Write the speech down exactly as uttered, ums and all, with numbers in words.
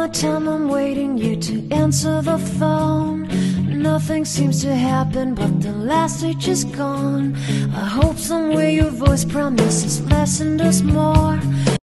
the time I'm waiting you to answer the phone. Nothing seems to happen, but the last stage is gone. I hope somewhere your voice promises less and us more.